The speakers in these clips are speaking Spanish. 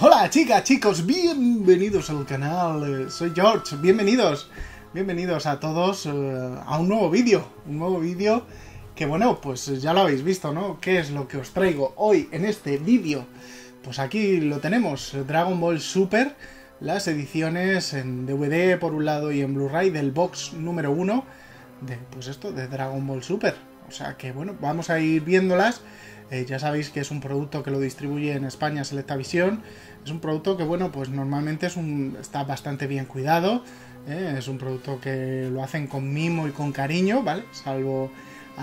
Hola chicas, chicos, bienvenidos al canal, soy George, bienvenidos a todos a un nuevo vídeo que bueno, pues ya lo habéis visto, ¿no? ¿Qué es lo que os traigo hoy en este vídeo? Pues aquí lo tenemos, Dragon Ball Super, las ediciones en DVD por un lado y en Blu-ray del box número 1 de Dragon Ball Super. O sea que bueno, vamos a ir viéndolas. Ya sabéis que es un producto que lo distribuye en España Selectavision. Es un producto que, bueno, pues normalmente está bastante bien cuidado. Es un producto que lo hacen con mimo y con cariño, ¿vale? Salvo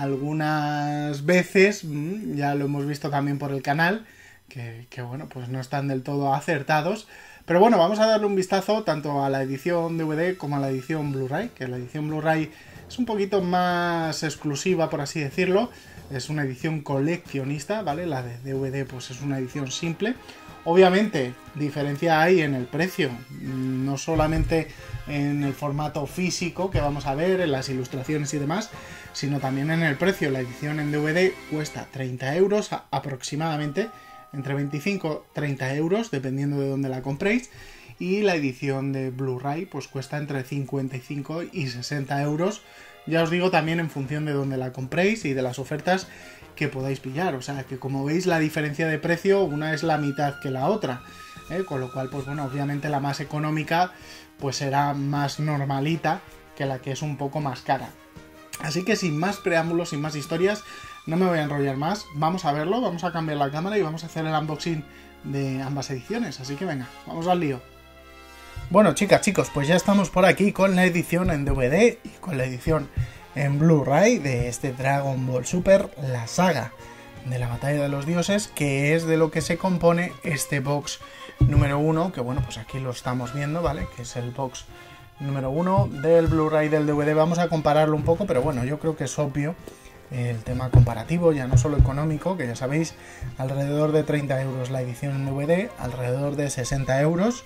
algunas veces, ya lo hemos visto también por el canal, que bueno, pues no están del todo acertados. Pero bueno, vamos a darle un vistazo tanto a la edición DVD como a la edición Blu-ray, que la edición Blu-ray es un poquito más exclusiva, por así decirlo. Es una edición coleccionista, ¿vale? La de DVD pues es una edición simple. Obviamente, diferencia hay en el precio, no solamente en el formato físico que vamos a ver, en las ilustraciones y demás, sino también en el precio. La edición en DVD cuesta 30 euros aproximadamente, entre 25 y 30 euros, dependiendo de dónde la compréis. Y la edición de Blu-ray pues cuesta entre 55 y 60 euros. Ya os digo, también en función de dónde la compréis y de las ofertas que podáis pillar. O sea, que como veis, la diferencia de precio, una es la mitad que la otra. Con lo cual, pues bueno, obviamente la más económica pues será más normalita que la que es un poco más cara. Así que sin más preámbulos, sin más historias, no me voy a enrollar más. Vamos a verlo, vamos a cambiar la cámara y vamos a hacer el unboxing de ambas ediciones. Así que venga, vamos al lío. Bueno, chicas, chicos, pues ya estamos por aquí con la edición en DVD y con la edición en Blu-ray de este Dragon Ball Super, la saga de la Batalla de los Dioses, que es de lo que se compone este box número 1, que bueno, pues aquí lo estamos viendo, ¿vale? Que es el box número 1 del Blu-ray del DVD. Vamos a compararlo un poco, pero bueno, yo creo que es obvio el tema comparativo, ya no solo económico, que ya sabéis, alrededor de 30 euros la edición en DVD, alrededor de 60 euros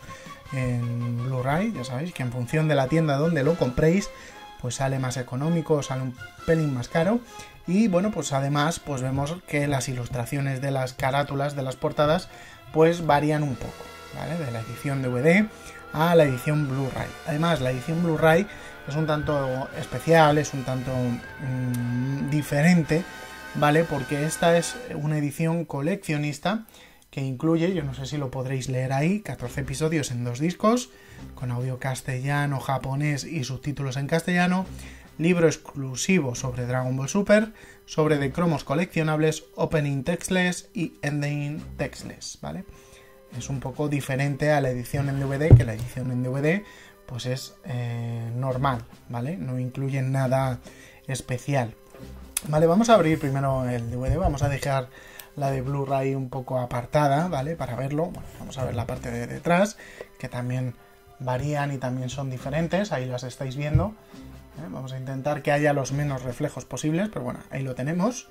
en Blu-ray. Ya sabéis que en función de la tienda donde lo compréis pues sale más económico, sale un pelín más caro. Y bueno, pues además pues vemos que las ilustraciones de las carátulas de las portadas pues varían un poco, ¿vale? De la edición DVD a la edición Blu-ray. Además, la edición Blu-ray es un tanto especial, es un tanto diferente, ¿vale? Porque esta es una edición coleccionista que incluye, yo no sé si lo podréis leer ahí, 14 episodios en 2 discos, con audio castellano, japonés y subtítulos en castellano, libro exclusivo sobre Dragon Ball Super, sobre de cromos coleccionables, opening textless y ending textless, ¿vale? Es un poco diferente a la edición en DVD, que la edición en DVD pues es normal, ¿vale? No incluye nada especial. Vale, vamos a abrir primero el DVD, vamos a dejar la de Blu-ray un poco apartada, ¿vale? Para verlo. Bueno, vamos a ver la parte de detrás, que también varían y también son diferentes, ahí las estáis viendo. Vamos a intentar que haya los menos reflejos posibles, pero bueno, ahí lo tenemos.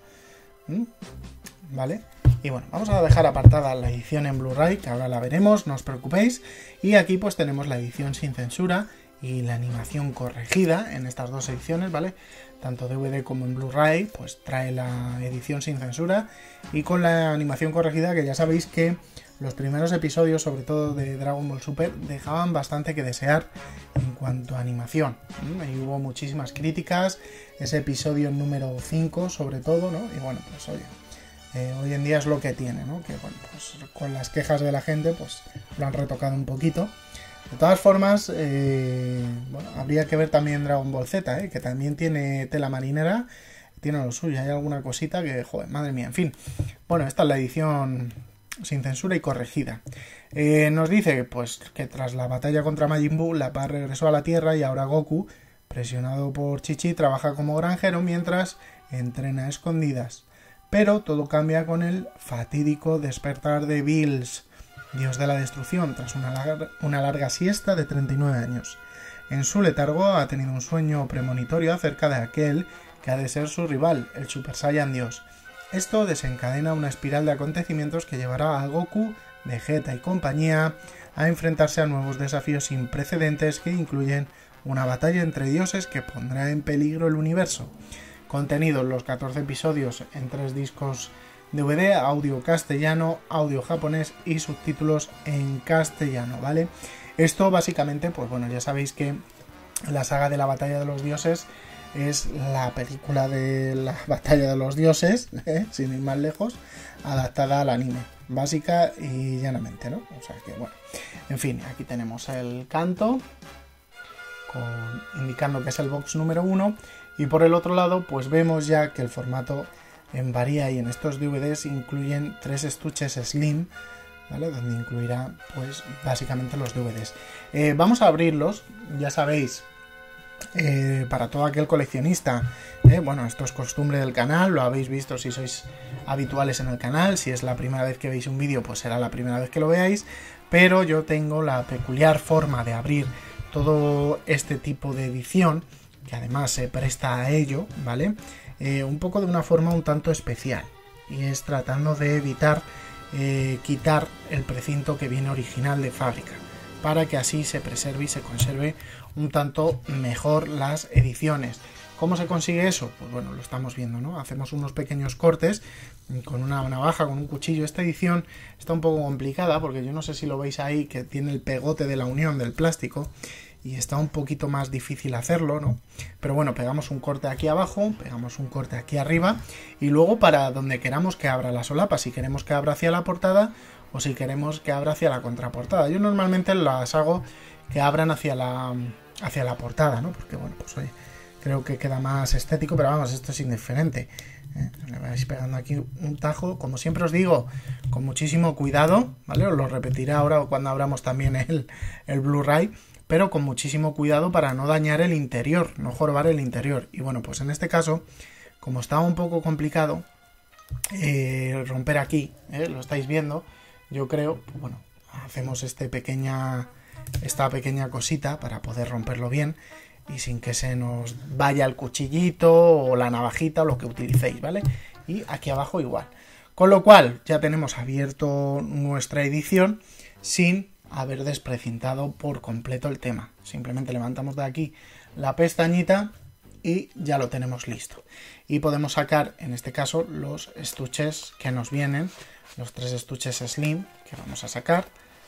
¿Vale? Y bueno, vamos a dejar apartada la edición en Blu-ray, que ahora la veremos, no os preocupéis. Y aquí pues tenemos la edición sin censura y la animación corregida en estas dos ediciones, ¿vale? Tanto DVD como en Blu-ray, pues trae la edición sin censura y con la animación corregida, que ya sabéis que los primeros episodios, sobre todo de Dragon Ball Super, dejaban bastante que desear en cuanto a animación. Y hubo muchísimas críticas, ese episodio número 5 sobre todo, ¿no? Y bueno, pues oye, hoy en día es lo que tiene, ¿no? Que bueno, pues con las quejas de la gente, pues lo han retocado un poquito. De todas formas, bueno, habría que ver también Dragon Ball Z, que también tiene tela marinera, tiene lo suyo, hay alguna cosita que, joder, madre mía, en fin. Bueno, esta es la edición sin censura y corregida. Nos dice, pues, que tras la batalla contra Majin Buu, la Paz regresó a la Tierra y ahora Goku, presionado por Chi-Chi, trabaja como granjero mientras entrena a escondidas. Pero todo cambia con el fatídico despertar de Bills, dios de la destrucción, tras una larga siesta de 39 años. En su letargo ha tenido un sueño premonitorio acerca de aquel que ha de ser su rival, el Super Saiyan Dios. Esto desencadena una espiral de acontecimientos que llevará a Goku, Vegeta y compañía a enfrentarse a nuevos desafíos sin precedentes que incluyen una batalla entre dioses que pondrá en peligro el universo. Contenidos los 14 episodios en 3 discos DVD, audio castellano, audio japonés y subtítulos en castellano, ¿vale? Esto básicamente, pues bueno, ya sabéis que la saga de la Batalla de los Dioses es la película de la Batalla de los Dioses, sin ir más lejos, adaptada al anime, básica y llanamente, ¿no? O sea que bueno, en fin, aquí tenemos el canto, indicando que es el box número 1, y por el otro lado pues vemos ya que el formato varía, y en estos DVDs incluyen 3 estuches slim, ¿vale? Donde incluirá pues básicamente los DVDs. Vamos a abrirlos, ya sabéis, para todo aquel coleccionista, bueno, esto es costumbre del canal, lo habéis visto si sois habituales en el canal, si es la primera vez que veis un vídeo pues será la primera vez que lo veáis, pero yo tengo la peculiar forma de abrir todo este tipo de edición, que además se presta a ello, ¿vale? Un poco de una forma un tanto especial, y es tratando de evitar quitar el precinto que viene original de fábrica, para que así se preserve y se conserve un tanto mejor las ediciones. ¿Cómo se consigue eso? Pues bueno, lo estamos viendo, ¿no? Hacemos unos pequeños cortes con una navaja, con un cuchillo. Esta edición está un poco complicada porque yo no sé si lo veis ahí, que tiene el pegote de la unión del plástico y está un poquito más difícil hacerlo, ¿no? Pero bueno, pegamos un corte aquí abajo, pegamos un corte aquí arriba, y luego para donde queramos que abra la solapa, si queremos que abra hacia la portada o si queremos que abra hacia la contraportada. Yo normalmente las hago que abran hacia la portada, ¿no? Porque bueno, pues oye, creo que queda más estético, pero vamos, esto es indiferente. Le vais pegando aquí un tajo, como siempre os digo, con muchísimo cuidado, ¿vale? Os lo repetiré ahora cuando abramos también el Blu-ray, pero con muchísimo cuidado para no dañar el interior, no jorobar el interior. Y bueno, pues en este caso, como estaba un poco complicado romper aquí, lo estáis viendo, yo creo, pues bueno, hacemos esta pequeña cosita para poder romperlo bien y sin que se nos vaya el cuchillito o la navajita o lo que utilicéis, ¿vale? Y aquí abajo igual. Con lo cual ya tenemos abierto nuestra edición sin haber desprecintado por completo el tema. Simplemente levantamos de aquí la pestañita y ya lo tenemos listo. Y podemos sacar, en este caso, los estuches que nos vienen, los 3 estuches slim que vamos a sacar,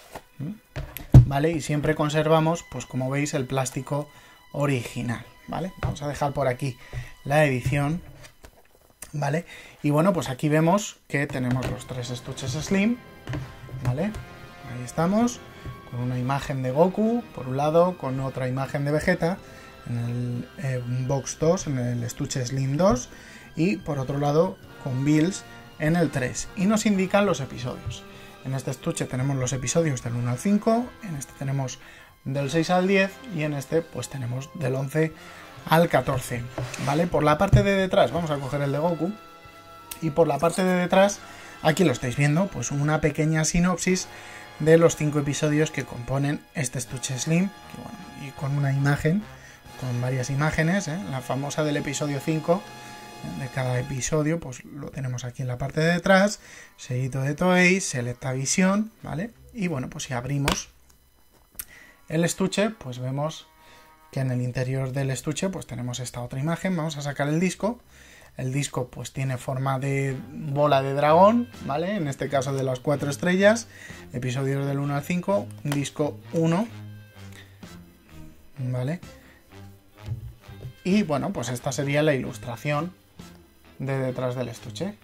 ¿vale? Y siempre conservamos, pues como veis, el plástico original, ¿vale? Vamos a dejar por aquí la edición, ¿vale? Y bueno, pues aquí vemos que tenemos los 3 estuches slim, ¿vale? Ahí estamos, con una imagen de Goku, por un lado, con otra imagen de Vegeta, en el box 2, en el estuche slim 2, y por otro lado, con Bills en el 3. Y nos indican los episodios. En este estuche tenemos los episodios del 1 al 5, en este tenemos del 6 al 10 y en este pues tenemos del 11 al 14, ¿vale? Por la parte de detrás vamos a coger el de Goku y por la parte de detrás, aquí lo estáis viendo, pues una pequeña sinopsis de los 5 episodios que componen este estuche slim, que, bueno, y con una imagen, con varias imágenes, la famosa del episodio 5, de cada episodio, pues lo tenemos aquí en la parte de detrás, seguido de Toei, Selectavision, ¿vale? Y bueno, pues si abrimos el estuche, pues vemos que en el interior del estuche pues tenemos esta otra imagen. Vamos a sacar el disco. El disco pues tiene forma de bola de dragón, ¿vale? En este caso de las 4 estrellas, episodios del 1 al 5, disco 1, ¿vale? Y bueno, pues esta sería la ilustración de detrás del estuche.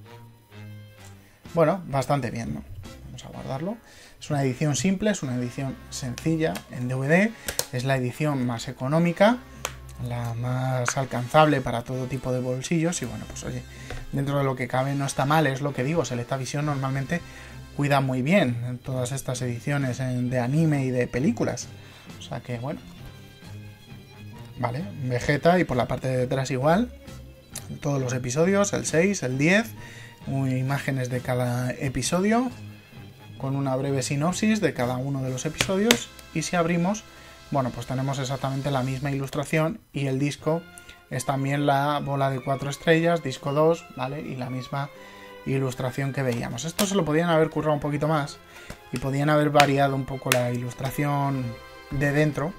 Bueno, bastante bien, ¿no? Vamos a guardarlo. Es una edición simple, es una edición sencilla en DVD, es la edición más económica, la más alcanzable para todo tipo de bolsillos y bueno, pues oye, dentro de lo que cabe no está mal, es lo que digo, Selectavision normalmente cuida muy bien en todas estas ediciones de anime y de películas, o sea que bueno, vale, Vegeta y por la parte de detrás igual, todos los episodios, el 6, el 10, imágenes de cada episodio, con una breve sinopsis de cada uno de los episodios y si abrimos, bueno, pues tenemos exactamente la misma ilustración y el disco es también la bola de 4 estrellas, disco 2, ¿vale? Y la misma ilustración que veíamos. Esto se lo podían haber currado un poquito más y podían haber variado un poco la ilustración de dentro,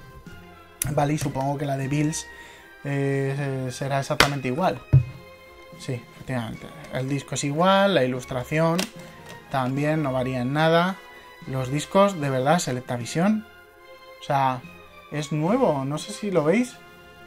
¿vale? Y supongo que la de Bills será exactamente igual. Sí, efectivamente. El disco es igual, la ilustración también no varía en nada. Los discos, de verdad, Selectavision. O sea, es nuevo, no sé si lo veis.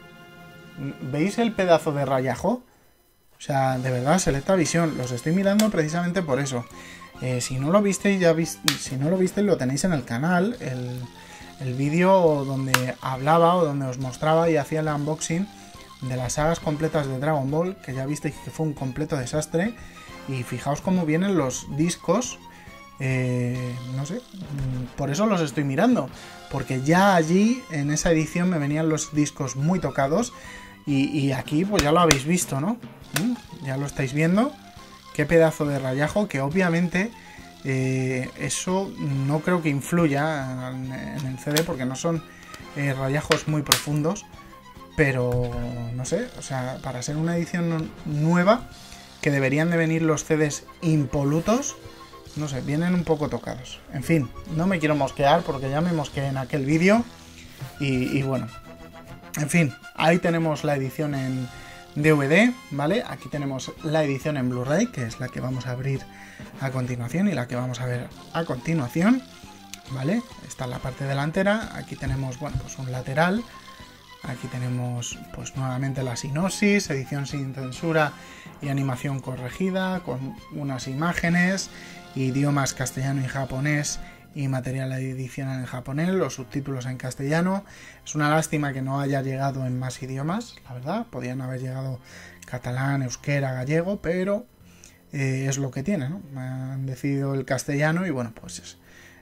¿Veis el pedazo de rayajo? O sea, de verdad, Selectavision. Los estoy mirando precisamente por eso. Si no lo visteis, si no lo visteis, lo tenéis en el canal. El vídeo donde hablaba o donde os mostraba y hacía el unboxing de las sagas completas de Dragon Ball, que ya visteis que fue un completo desastre. Y fijaos cómo vienen los discos. No sé, por eso los estoy mirando. Porque ya allí, en esa edición, me venían los discos muy tocados. Y aquí, pues ya lo habéis visto, ¿no? Ya lo estáis viendo. Qué pedazo de rayajo, que obviamente eso no creo que influya en el CD, porque no son rayajos muy profundos. Pero, no sé, o sea, para ser una edición nueva, que deberían de venir los CDs impolutos, no sé, vienen un poco tocados. En fin, no me quiero mosquear porque ya me mosqueé en aquel vídeo. Y bueno, en fin, ahí tenemos la edición en DVD, ¿vale? Aquí tenemos la edición en Blu-ray, que es la que vamos a abrir a continuación y la que vamos a ver a continuación, ¿vale? Esta es la parte delantera. Aquí tenemos, bueno, pues un lateral. Aquí tenemos, pues nuevamente la sinopsis, edición sin censura y animación corregida, con unas imágenes, idiomas castellano y japonés y material adicional en japonés, los subtítulos en castellano. Es una lástima que no haya llegado en más idiomas, la verdad. Podían haber llegado catalán, euskera, gallego, pero es lo que tiene, ¿no? Han decidido el castellano y bueno, pues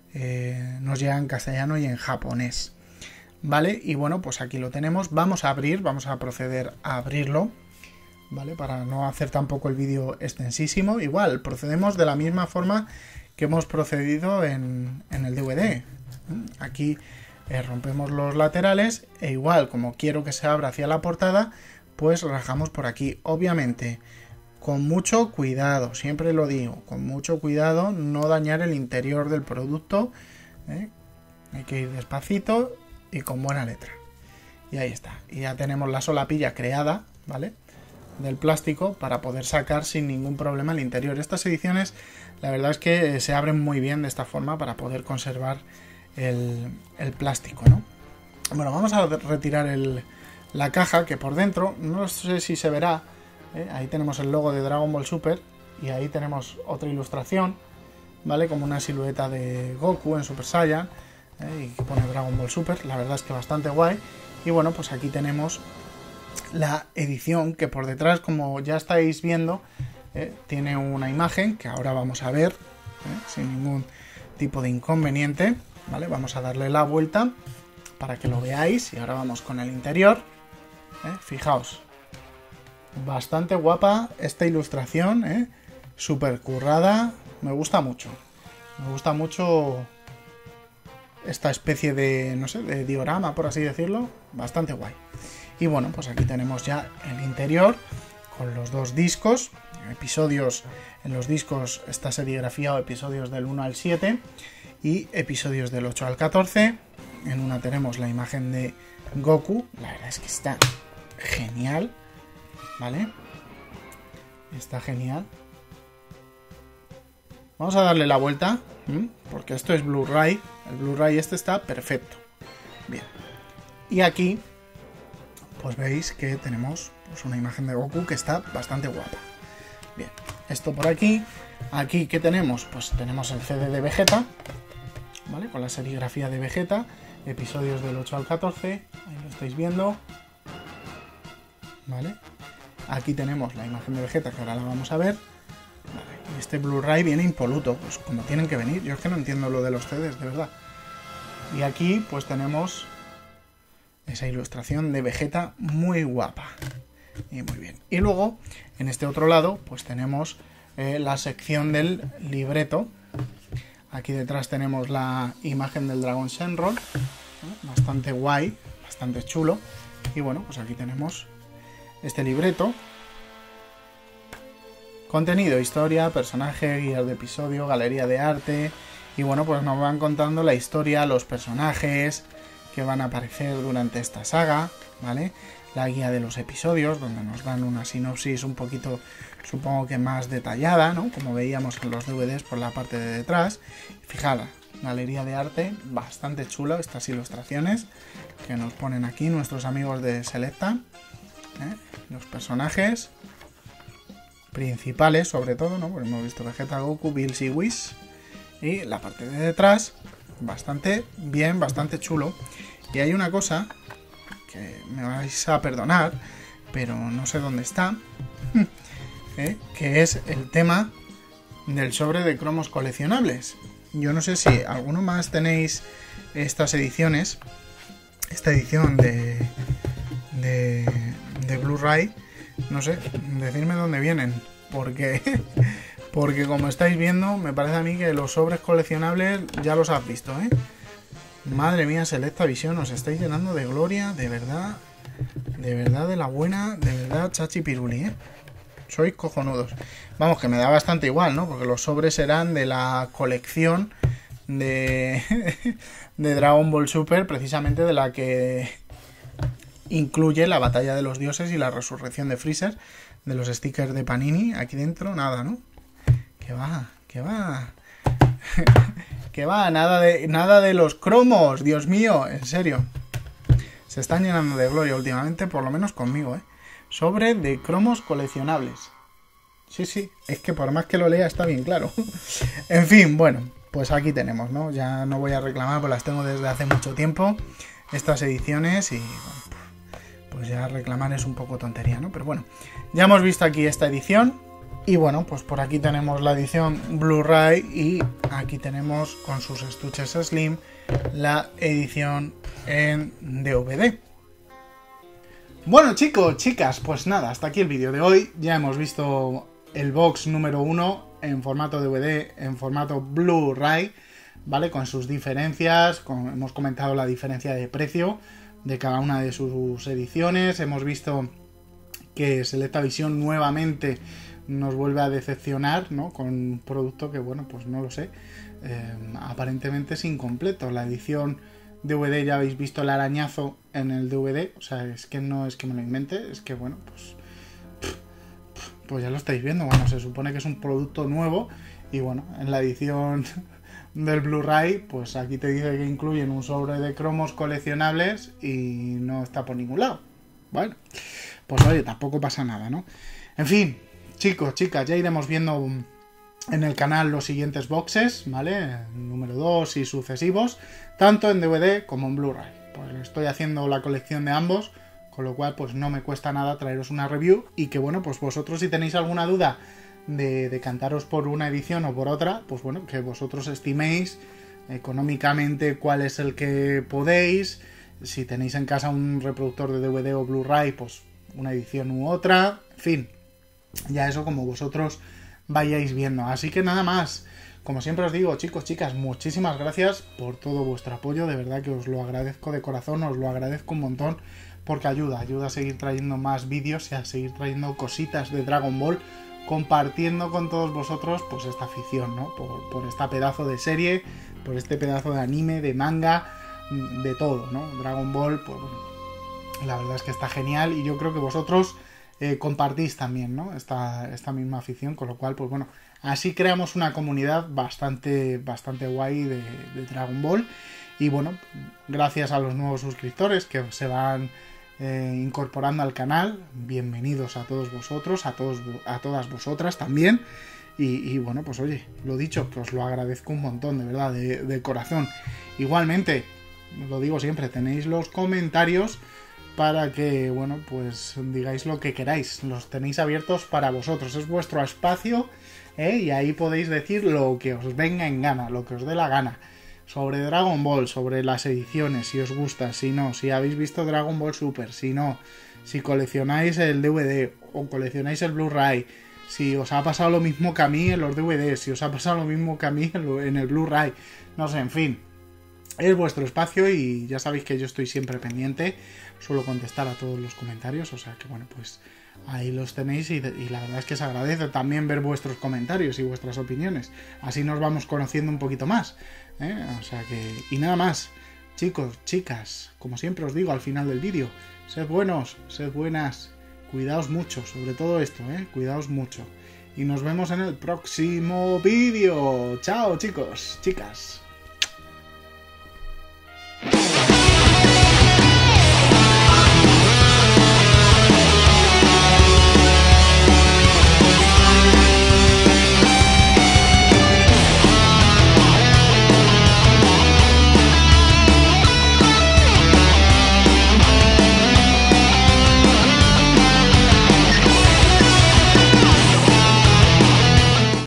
nos llega en castellano y en japonés. Vale, y bueno, pues aquí lo tenemos. Vamos a proceder a abrirlo, ¿vale? Para no hacer tampoco el vídeo extensísimo. Igual, procedemos de la misma forma que hemos procedido en el DVD. Aquí rompemos los laterales e igual, como quiero que se abra hacia la portada, pues rajamos por aquí. Obviamente, con mucho cuidado, siempre lo digo, con mucho cuidado, no dañar el interior del producto, ¿eh? Hay que ir despacito y con buena letra. Y ahí está. Y ya tenemos la solapilla creada, ¿vale? Del plástico para poder sacar sin ningún problema el interior. Estas ediciones, la verdad es que se abren muy bien de esta forma para poder conservar el plástico, ¿no? Bueno, vamos a retirar la caja, que por dentro, no sé si se verá, ahí tenemos el logo de Dragon Ball Super y ahí tenemos otra ilustración, ¿vale? Como una silueta de Goku en Super Saiyan. Y que pone Dragon Ball Super, la verdad es que bastante guay. Y bueno, pues aquí tenemos la edición, que por detrás, como ya estáis viendo, tiene una imagen que ahora vamos a ver sin ningún tipo de inconveniente, ¿vale? Vamos a darle la vuelta para que lo veáis y ahora vamos con el interior. Fijaos, bastante guapa esta ilustración, súper currada, me gusta mucho esta especie de, no sé, de diorama, por así decirlo, bastante guay. Y bueno, pues aquí tenemos ya el interior con los dos discos, episodios. En los discos está serigrafiado episodios del 1 al 7 y episodios del 8 al 14. En una tenemos la imagen de Goku, la verdad es que está genial, ¿vale? Está genial. Vamos a darle la vuelta, porque esto es Blu-ray. El Blu-ray este está perfecto. Bien. Y aquí, pues veis que tenemos pues una imagen de Goku que está bastante guapa. Bien. Esto por aquí. Aquí, ¿qué tenemos? Pues tenemos el CD de Vegeta, ¿vale? Con la serigrafía de Vegeta. Episodios del 8 al 14. Ahí lo estáis viendo. ¿Vale? Aquí tenemos la imagen de Vegeta, que ahora la vamos a ver. Vale. Y este Blu-ray viene impoluto, pues como tienen que venir. Yo es que no entiendo lo de los CDs, de verdad. Y aquí pues tenemos esa ilustración de Vegeta muy guapa. Y muy bien. Y luego, en este otro lado, pues tenemos la sección del libreto. Aquí detrás tenemos la imagen del Dragon Shenron, bastante guay, bastante chulo. Y bueno, pues aquí tenemos este libreto. Contenido, historia, personaje, guías de episodio, galería de arte. Y bueno, pues nos van contando la historia, los personajes que van a aparecer durante esta saga, ¿vale? la guía de los episodios, donde nos dan una sinopsis un poquito, supongo que más detallada, ¿no? Como veíamos en los DVDs por la parte de detrás. Fijaros, galería de arte bastante chula, estas ilustraciones que nos ponen aquí nuestros amigos de Selecta, los personajes principales sobre todo, ¿no? Porque hemos visto Vegeta, Goku, Bills y Whis, y la parte de detrás bastante bien, bastante chulo. Y hay una cosa que me vais a perdonar, pero no sé dónde está, que es el tema del sobre de cromos coleccionables. Yo no sé si alguno más tenéis estas ediciones, esta edición de Blu-ray, no sé, decidme dónde vienen, porque como estáis viendo, me parece a mí que los sobres coleccionables ya los has visto, ¿eh? Madre mía, Selecta Visión, os estáis llenando de gloria, de verdad, de la buena, de verdad, chachi piruli, ¿eh? Sois cojonudos. Vamos, que me da bastante igual, ¿no? Porque los sobres eran de la colección de Dragon Ball Super, precisamente de la que incluye la batalla de los dioses y la resurrección de Freezer, de los stickers de Panini. Aquí dentro nada, ¿no? Que va que va, nada de los cromos, Dios mío, en serio. Se están llenando de gloria últimamente, por lo menos conmigo, ¿eh? Sobre de cromos coleccionables. Sí, es que por más que lo lea está bien claro. En fin, bueno, pues aquí tenemos, ¿no? Ya no voy a reclamar, pues las tengo desde hace mucho tiempo, estas ediciones, y bueno, pues ya reclamar es un poco tontería, ¿no? Pero bueno, ya hemos visto aquí esta edición. Y bueno, pues por aquí tenemos la edición Blu-ray y aquí tenemos con sus estuches Slim la edición en DVD. Bueno, chicos, chicas, pues nada, hasta aquí el vídeo de hoy. Ya hemos visto el box número 1 en formato DVD, en formato Blu-ray, ¿vale? Con sus diferencias, hemos comentado la diferencia de precio de cada una de sus ediciones. Hemos visto que Selecta Visión nuevamente nos vuelve a decepcionar, ¿no? Con un producto que, bueno, pues no lo sé, aparentemente es incompleto. La edición DVD, ya habéis visto el arañazo en el DVD, o sea, es que no es que me lo invente, es que, bueno, pues ya lo estáis viendo. Bueno, se supone que es un producto nuevo y, bueno, en la edición del Blu-ray, pues aquí te dice que incluyen un sobre de cromos coleccionables y no está por ningún lado. Bueno, pues oye, tampoco pasa nada, ¿no? En fin, chicos, chicas, ya iremos viendo en el canal los siguientes boxes, ¿vale? Número 2 y sucesivos, tanto en DVD como en Blu-ray. Pues estoy haciendo la colección de ambos, con lo cual pues no me cuesta nada traeros una review y que, bueno, pues vosotros si tenéis alguna duda de decantaros por una edición o por otra, pues bueno, que vosotros estiméis económicamente cuál es el que podéis. Si tenéis en casa un reproductor de DVD o Blu-ray, pues una edición u otra, en fin. Ya eso como vosotros vayáis viendo. Así que nada más. Como siempre os digo, chicos, chicas, muchísimas gracias por todo vuestro apoyo. De verdad que os lo agradezco de corazón, os lo agradezco un montón. Porque ayuda a seguir trayendo más vídeos y a seguir trayendo cositas de Dragon Ball. Compartiendo con todos vosotros pues esta afición, ¿no? Por esta pedazo de serie, por este pedazo de anime, de manga, de todo, ¿no? Dragon Ball, pues la verdad es que está genial y yo creo que vosotros compartís también, ¿no? Esta misma afición, con lo cual, pues bueno, así creamos una comunidad bastante guay de Dragon Ball. Y bueno, gracias a los nuevos suscriptores que se van incorporando al canal, bienvenidos a todos vosotros, a todas vosotras también. Y bueno, pues oye, lo dicho, que os lo agradezco un montón, de verdad, de corazón. Igualmente, lo digo siempre, tenéis los comentarios para que, bueno, pues digáis lo que queráis. Los tenéis abiertos para vosotros. Es vuestro espacio, y ahí podéis decir lo que os venga en gana, lo que os dé la gana. Sobre Dragon Ball, sobre las ediciones, si os gusta, si no, si habéis visto Dragon Ball Super, si no, si coleccionáis el DVD o coleccionáis el Blu-ray, si os ha pasado lo mismo que a mí en los DVDs, si os ha pasado lo mismo que a mí en el Blu-ray, no sé, en fin. Es vuestro espacio y ya sabéis que yo estoy siempre pendiente, suelo contestar a todos los comentarios, o sea que bueno, pues ahí los tenéis y la verdad es que se agradece también ver vuestros comentarios y vuestras opiniones, así nos vamos conociendo un poquito más, ¿eh? O sea que, y nada más, Chicos, chicas, como siempre os digo al final del vídeo, sed buenos, sed buenas, cuidaos mucho, sobre todo esto, cuidaos mucho. Y nos vemos en el próximo vídeo. Chao, chicos, chicas.